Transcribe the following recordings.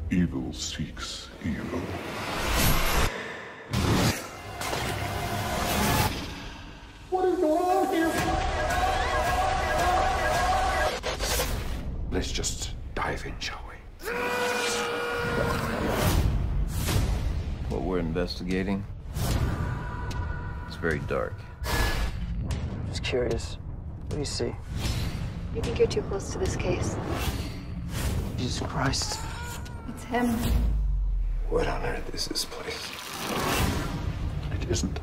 Evil seeks evil. What is going on here? Let's just dive in, shall we? What we're investigating is very dark. Just curious. What do you see? You think you're too close to this case? Jesus Christ. It's him. What on earth is this place? It isn't.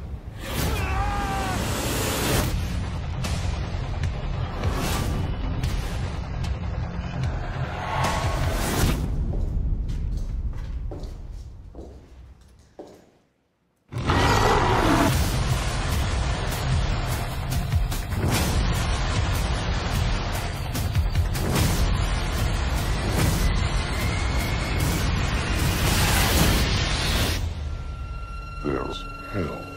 There's hell.